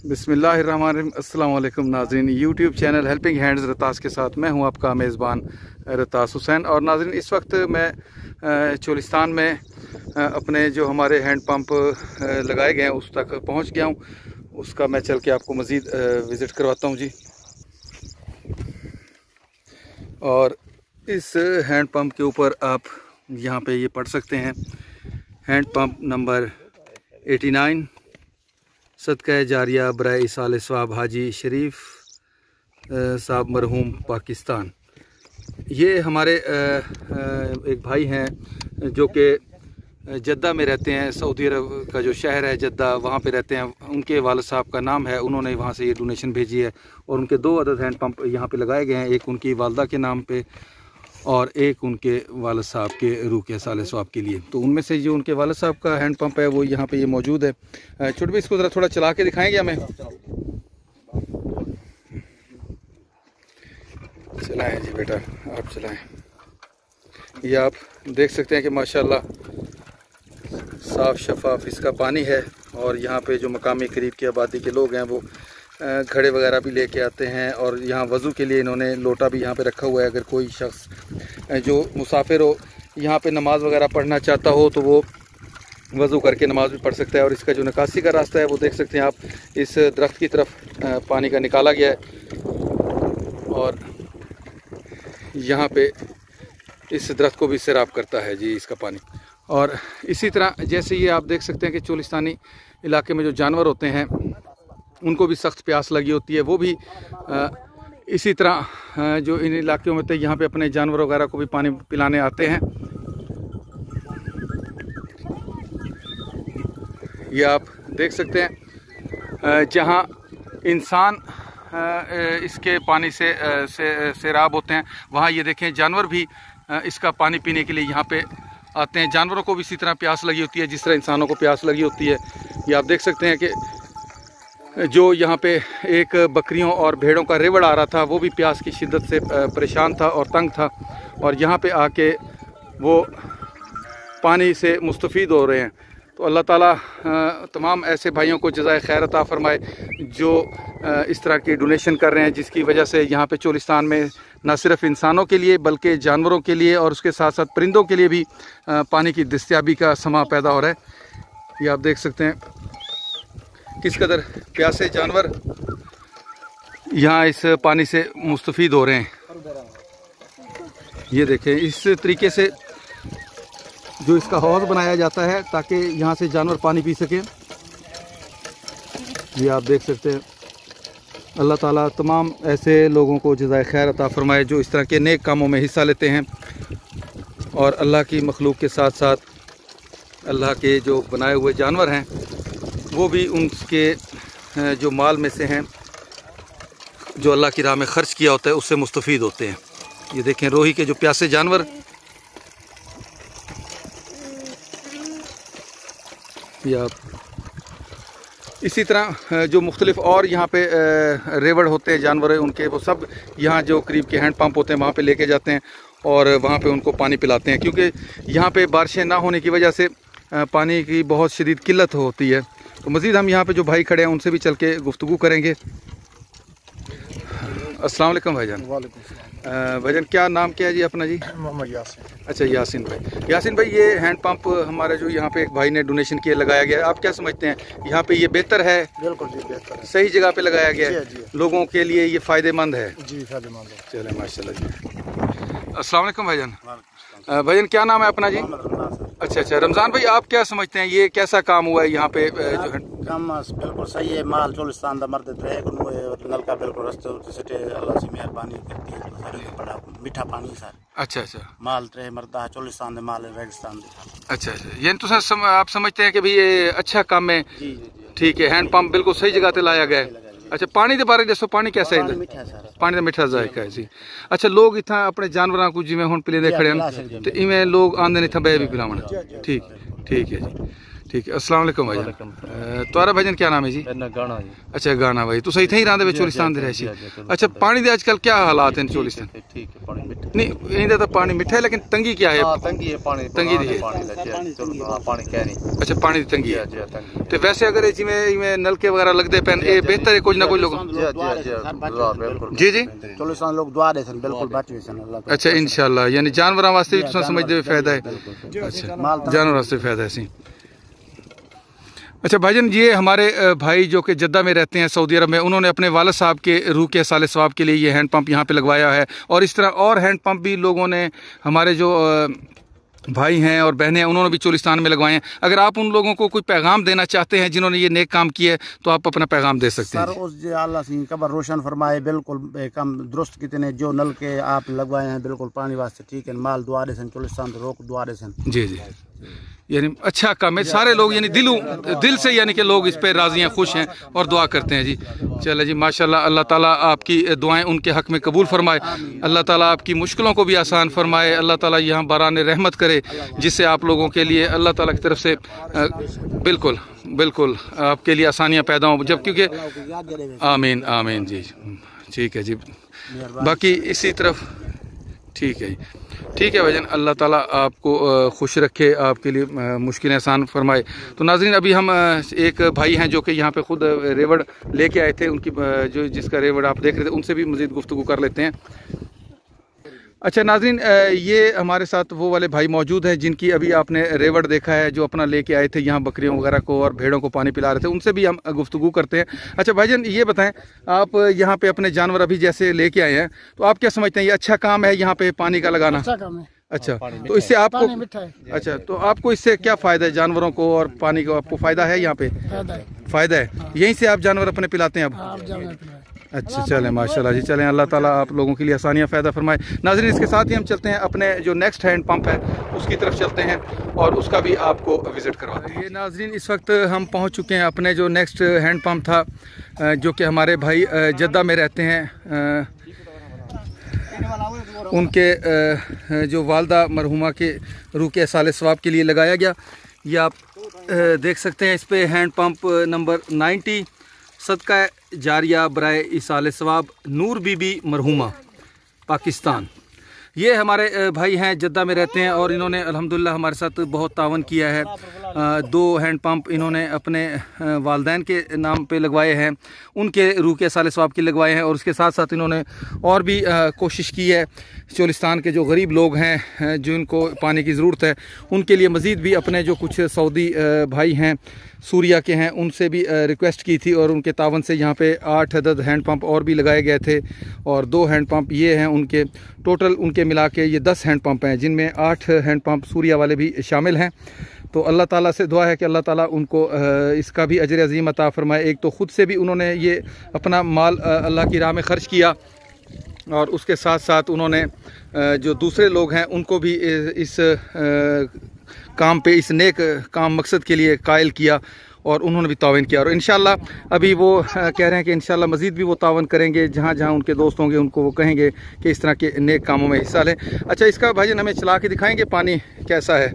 बिस्मिल्लाहिर्रहमानिर्रहीम। अस्सलाम वालेकुम नाज़रीन, यूट्यूब चैनल हेल्पिंग हैंड्स रतास के साथ मैं हूं आपका मेज़बान रतास हुसैन। और नाज़रीन, इस वक्त मैं चोलिस्तान में अपने जो हमारे हैंड पंप लगाए गए हैं उस तक पहुंच गया हूं। उसका मैं चल के आपको मज़ीद विज़िट करवाता हूं जी। और इस हैंड पंप के ऊपर आप यहां पे ये पढ़ सकते हैं, हैंड पंप नंबर 89, सदका जारिया बराए इसाले स्वाब हाजी शरीफ साहब मरहूम पाकिस्तान। ये हमारे एक भाई हैं जो कि जद्दा में रहते हैं, सऊदी अरब का जो शहर है जद्दा, वहाँ पे रहते हैं। उनके वालिद साहब का नाम है, उन्होंने वहाँ से ये डोनेशन भेजी है। और उनके 2 अदद हैंड पंप यहाँ पे लगाए गए हैं, एक उनकी वालदा के नाम पे और एक उनके वालिद साहब के रूह के साले स्वाब के लिए। तो उनमें से जो उनके वालिद साहब का हैंड पंप है वो यहाँ पे ये मौजूद है। छोटे भाई, इसको ज़रा थोड़ा चला के दिखाएंगे हमें। चलाएं जी बेटा, आप चलाएं। ये आप देख सकते हैं कि माशाल्लाह साफ़ शफाफ इसका पानी है। और यहाँ पे जो मकामी करीब की आबादी के लोग हैं वो घड़े वगैरह भी लेके आते हैं। और यहाँ वज़ू के लिए इन्होंने लोटा भी यहाँ पे रखा हुआ है। अगर कोई शख्स जो मुसाफिर हो, यहाँ पे नमाज़ वगैरह पढ़ना चाहता हो तो वो वज़ू करके नमाज़ भी पढ़ सकता है। और इसका जो निकासी का रास्ता है वो देख सकते हैं आप, इस दरख्त की तरफ पानी का निकाला गया है। और यहाँ पे इस दरख्त को भी सैराब करता है जी इसका पानी। और इसी तरह जैसे ये आप देख सकते हैं कि चोलिस्तानी इलाके में जो जानवर होते हैं उनको भी सख्त प्यास लगी होती है। वो भी इसी तरह जो इन इलाकों में थे यहाँ पे अपने जानवर वगैरह को भी पानी पिलाने आते हैं। ये आप देख सकते हैं जहाँ इंसान इसके पानी से सैराब होते हैं, वहाँ ये देखें जानवर भी इसका पानी पीने के लिए यहाँ पे आते हैं। जानवरों को भी इसी तरह प्यास लगी होती है जिस तरह इंसानों को प्यास लगी होती है। ये आप देख सकते हैं कि जो यहाँ पे एक बकरियों और भेड़ों का रेवड़ आ रहा था वो भी प्यास की शिद्दत से परेशान था और तंग था। और यहाँ पे आके वो पानी से मुस्तफ़ीद हो रहे हैं। तो अल्लाह ताला तमाम ऐसे भाइयों को जज़ाए खैर अता फरमाए जो इस तरह की डोनेशन कर रहे हैं, जिसकी वजह से यहाँ पे चोलिस्तान में न सिर्फ इंसानों के लिए बल्कि जानवरों के लिए और उसके साथ साथ परिंदों के लिए भी पानी की दस्तयाबी का समा पैदा हो रहा है। ये आप देख सकते हैं किस कदर प्यासे जानवर यहाँ इस पानी से मुस्तफ़ीद हो रहे हैं। ये देखें, इस तरीके से जो इसका हौज़ बनाया जाता है ताकि यहाँ से जानवर पानी पी सकें। ये आप देख सकते हैं। अल्लाह ताला तमाम ऐसे लोगों को जज़ाए खैर अता फरमाए जो इस तरह के नेक कामों में हिस्सा लेते हैं। और अल्लाह की मखलूक के साथ साथ अल्लाह के जो बनाए हुए जानवर हैं वो भी उनके जो माल में से हैं जो अल्लाह की राह में ख़र्च किया होता है उससे मुस्तफ़ीद होते हैं। ये देखें रोही के जो प्यासे जानवर, या इसी तरह जो मुख्तलिफ़ और यहाँ पे रेवड़ होते हैं जानवर उनके, वो सब यहाँ जो करीब के हैंड पंप होते हैं वहाँ पे लेके जाते हैं और वहाँ पे उनको पानी पिलाते हैं। क्योंकि यहाँ पे बारिशें ना होने की वजह से पानी की बहुत शदीद किल्लत होती है। तो मज़ीद हम यहाँ पे जो भाई खड़े हैं उनसे भी चल के गुफ्तगू करेंगे। अस्सलाम वालेकुम भाईजान। भाईजान, क्या नाम क्या है जी अपना? जी मोहम्मद यासिन। अच्छा, यासिन भाई। यासिन भाई, ये हैंड पंप हमारा जो यहाँ पे एक भाई ने डोनेशन किया लगाया गया है, आप क्या समझते हैं यहाँ पे ये बेहतर है? बिल्कुल जी, बेहतर है। सही जगह पे लगाया गया है, जी। लोगों के लिए ये फ़ायदेमंद है? जी, फ़ायदेमंद है। चले माशाल्लाह जी। अस्सलाम वालेकुम भाईजान। भाईजान, क्या नाम है अपना जी? अच्छा, रमज़ान भाई, आप क्या समझते हैं ये कैसा काम हुआ है यहाँ पे जो है? काम बिल्कुल सही है। माल चोलिस्तान दा मर्द थे नलका बिल्कुल रस्ते से अल्लाह से मेहरबानी करती है। बड़ा मीठा पानी सर। अच्छा, माल टे मरदा चोलिस्तान दे माल रेगिस्तान दे। अच्छा, ये तो आप समझते हैं कि भाई ये अच्छा काम है? जी। ठीक है, हैंड पंप बिल्कुल सही जगह पे लाया गया है। अच्छा, पानी के बारे दसो, पानी कैसा है? पानी का मीठा जायका है जी। अच्छा, लोग इतना अपने जानवरों को जिमें हुण पिलेंदे खड़े हैं तो इवें लोग आंदे ने इत्थां बह भी पिलावन? ठीक है जी, ठीक है। अस्सलाम वालेकुम भाई। तुम्हारा भाईजान क्या नाम है जी? गाना जी। अच्छा गाना भाई, तो सही थे ही रांदे में चोलिस्तान दे रहे। अच्छा पानी दे आजकल क्या हालात हैं चोलिस्तान? ठीक है, पानी मीठा नहीं इंदे तो पानी मीठा है, लेकिन तंगी क्या है? तंगी है पानी, तंगी दी है। पानी कह नहीं। अच्छा पानी दी तंगी है। तो वैसे अगर जिमें नलके वगैरह लगते पैन ये बेहतर है कुछ ना कुछ लोग। जी जी चोलिस्तान लोग दुआ दे बिल्कुल बात हुई। अच्छा इंशाल्लाह, यानी जानवरों वास्ते भी समझते हुए फायदा है। अच्छा जानवर वास्ते फायदा है सी। अच्छा भाईजान, ये हमारे भाई जो कि जद्दा में रहते हैं सऊदी अरब में, उन्होंने अपने वालिद साहब के रूह के साले सवाब के लिए ये हैंड पंप यहाँ पे लगवाया है। और इस तरह और हैंड पंप भी लोगों ने, हमारे जो भाई हैं और बहनें हैं, उन्होंने भी चोलिस्तान में लगवाए हैं। अगर आप उन लोगों को कोई पैगाम देना चाहते हैं जिन्होंने ये नेक काम किया है, तो आप अपना पैगाम दे सकते हैं। सर उस अल्लाह से कबर रोशन फरमाए, बिल्कुल कम दुरुस्त कितने जो नल के आप लगवाए हैं बिल्कुल पानी वास्ते ठीक है। माल दुआ दे सन चोलिस्तान रोक दुआ दे सन। जी जी, यानी अच्छा काम है। सारे लोग यानी दिल से यानी कि लोग इस पे राजी हैं, खुश हैं और दुआ करते हैं जी। चले जी माशाल्लाह, अल्लाह ताला आपकी दुआएं उनके हक में कबूल फरमाए। अल्लाह ताला आपकी मुश्किलों को भी आसान फरमाए। अल्लाह ताला यहाँ बारान रहमत करे, जिससे आप लोगों के लिए अल्लाह ताला की तरफ से बिल्कुल बिल्कुल आपके लिए आसानियाँ पैदा हों। जब क्योंकि आमीन आमीन जी, ठीक है जी। बाकी इसी तरफ ठीक है जी, ठीक है भाईजान, अल्लाह ताला आपको खुश रखे, आपके लिए मुश्किलें आसान फरमाए। तो नाज़रीन अभी हम एक भाई हैं जो कि यहाँ पे खुद रेवड़ लेके आए थे, उनकी जो जिसका रेवड़ आप देख रहे थे, उनसे भी मज़ीद गुफ्तगू कर लेते हैं। अच्छा नाज़रीन, ये हमारे साथ वो वाले भाई मौजूद हैं जिनकी अभी आपने रेवड़ देखा है, जो अपना लेके आए थे यहाँ बकरियों वगैरह को और भेड़ों को पानी पिला रहे थे, उनसे भी हम गुफ्तगू करते हैं। अच्छा भाईजान ये बताएं, आप यहाँ पे अपने जानवर अभी जैसे लेके आए हैं, तो आप क्या समझते हैं ये अच्छा काम है यहाँ पे पानी का लगाना? अच्छा काम है। अच्छा तो इससे आपको अच्छा तो आपको इससे क्या फ़ायदा है जानवरों को और पानी को? आपको फ़ायदा है यहाँ पे? फ़ायदा है। यहीं से आप जानवर अपने पिलाते हैं अब? अच्छा चलें माशाल्लाह जी, चलें अल्लाह ताला आप लोगों के लिए आसानियाँ फ़ायदा फरमाए। नाज़रीन इसके साथ ही हम चलते हैं अपने जो नेक्स्ट हैंड पंप है उसकी तरफ चलते हैं और उसका भी आपको विज़िट करवाते हैं। ये नाज़रीन इस वक्त हम पहुंच चुके हैं अपने जो नेक्स्ट हैंड पंप था, जो कि हमारे भाई जद्दा में रहते हैं, उनके जो वालदा मरहुमा के रूह के साले सवाब के लिए लगाया गया। ये आप देख सकते हैं, इस पे हैंड पंप नंबर 90 सदका जारिया बराए इसाले सवाब नूर बीबी मरहुमा पाकिस्तान। ये हमारे भाई हैं जद्दा में रहते हैं और इन्होंने अल्हम्दुलिल्लाह हमारे साथ बहुत तावन किया है। 2 हैंड पंप इन्होंने अपने वालदैन के नाम पे लगवाए हैं, उनके रूह के साले सवाब के लगवाए हैं। और उसके साथ साथ इन्होंने और भी कोशिश की है, चोलिस्तान के जो गरीब लोग हैं जिनको पानी की ज़रूरत है, उनके लिए मज़ीद भी अपने जो कुछ सऊदी भाई हैं सूरिया के हैं, उनसे भी रिक्वेस्ट की थी और उनके तावन से यहाँ पे 8 अदद हैंड पंप और भी लगाए गए थे। और 2 हैंड पंप ये हैं उनके, टोटल उनके मिला के ये 10 हैंड पंप हैं, जिनमें 8 हैंड पंप सूरिया वाले भी शामिल हैं। तो अल्लाह ताला से दुआ है कि अल्लाह ताला उनको इसका भी अजर अज़ीम अता फरमाए। एक तो ख़ुद से भी उन्होंने ये अपना माल अल्लाह की राह में ख़र्च किया और उसके साथ साथ उन्होंने जो दूसरे लोग हैं उनको भी इस काम पे, इस नेक काम मकसद के लिए कायल किया और उन्होंने भी तावन किया। और इंशाल्लाह अभी वो कह रहे हैं कि इंशाल्लाह मज़ीद भी वो तावन करेंगे, जहाँ जहाँ उनके दोस्त होंगे उनको वो कहेंगे कि इस तरह के नेक कामों में हिस्सा लें। अच्छा इसका भाईजान हमें चला के दिखाएंगे पानी कैसा है?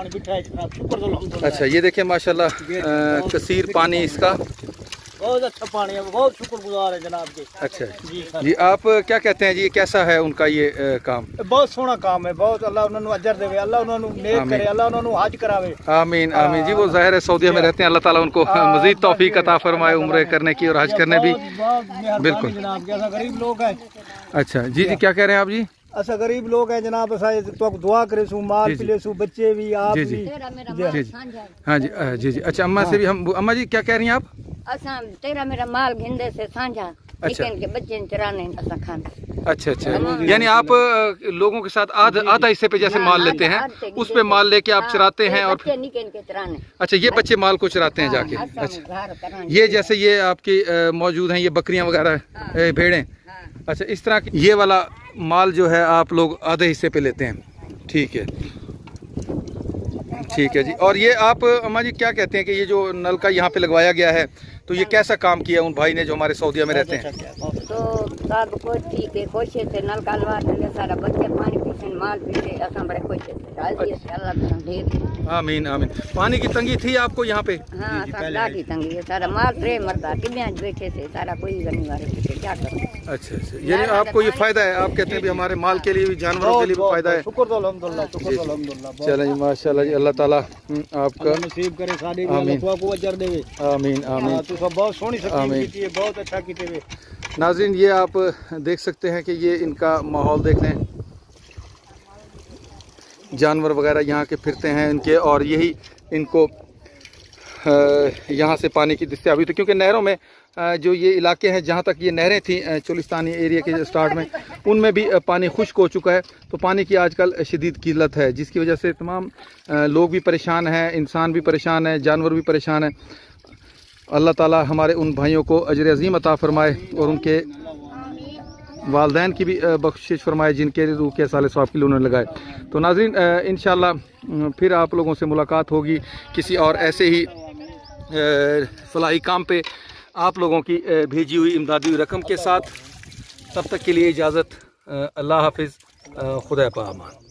अच्छा ये देखें माशाल्लाह कसीर पानी इसका, बहुत अच्छा पानी है, बहुत शुक्रगुजार है जनाब के। अच्छा जी आप क्या कहते हैं जी, कैसा है उनका ये काम? बहुत सोहना काम है, बहुत अल्लाह उन्होंने अजर देवे, अल्लाह उन्होंने नेक करे, अल्लाह उन्होंने हज करावे। आमीन आमीन जी। वो ज़ाहिर है सऊदीया में रहते हैं, अल्लाह ताला उनको मज़ीद तौफीक अता फरमाए उम्रे करने की और हज करने भी। बिल्कुल जनाब के ऐसा गरीब लोग हैं। अच्छा जी जी क्या कह रहे हैं आप जी? ऐसा गरीब लोग हैं जनाब, तो दुआ करे सू, माल पिले सू, बच्चे भी, आप जी जी जी हाँ जी जी जी। अच्छा अम्मा से भी हम, अम्मा जी क्या कह रही हैं आप? तेरा मेरा माल गिंदे से साझा, अच्छा के बच्चे चराने खाना। अच्छा अच्छा, यानी आप लोगों के साथ आधा हिस्से पे जैसे माल लेते हैं, उस पे माल लेके आप चराते हैं और चराने। अच्छा ये बच्चे माल को चराते हैं जाके। अच्छा ये जैसे ये आपकी मौजूद हैं ये बकरियां वगैरह भेड़ें, अच्छा इस तरह ये वाला माल जो है आप लोग आधे हिस्से पे लेते हैं, ठीक है ठीक है जी। और ये आप अम्मा जी क्या कहते हैं कि ये जो नल का यहाँ पे लगवाया गया है, तो ये कैसा काम किया उन भाई ने जो हमारे सऊदीया में रहते हैं? तो सब कुछ ठीक है, खुश से नल का लगा सारा बच्चे पानी पीते, माल पीते, असां बड़े खुश थे राजी से अल्लाह ताला ढेर आमीन आमीन। पानी की तंगी थी आपको यहाँ पे? हां असां ॾाढी तंगी है सारा माल टे मरदा किबियां बैठे थे सारा कोई गनी वाले थे क्या करूं। अच्छा अच्छा, यानी आपको ये फायदा है, आप कहते हैं भी हमारे माल के लिए भी जानवरों के लिए भी फायदा है। शुक्र अल्हम्दुलिल्लाह, शुक्र अल्हम्दुलिल्लाह। चलें जी माशाल्लाह जी, अल्लाह ताला आपका नसीब करे साडी भी अल्लाह को अजर देवे। आमीन आमीन। तो सब बहुत सोहनी सब्जी की है, बहुत अच्छा कीते वे। नाज़रीन ये आप देख सकते हैं कि ये इनका माहौल देख लें, जानवर वगैरह यहाँ के फिरते हैं इनके, और यही इनको यहाँ से पानी की दस्तयाबी तो, क्योंकि नहरों में जो ये इलाके हैं जहाँ तक ये नहरें थी चोलिस्तानी एरिया के स्टार्ट में, उनमें भी पानी खुश्क हो चुका है। तो पानी की आजकल शदीद किल्लत है, जिसकी वजह से तमाम लोग भी परेशान हैं, इंसान भी परेशान है, जानवर भी परेशान है। अल्लाह ताला हमारे उन भाइयों को अजर अज़ीम अता फ़रमाए और उनके वालदैन की भी बख्शिश फरमाए जिनके रूह के साले सवाब के लिए उन्होंने लगाए। तो नाज़रीन इंशाअल्लाह फिर आप लोगों से मुलाकात होगी किसी और ऐसे ही फलाही काम पे आप लोगों की भेजी हुई इमदादी रकम के साथ। तब तक के लिए इजाज़त, अल्लाह हाफिज़, खुदा पामान।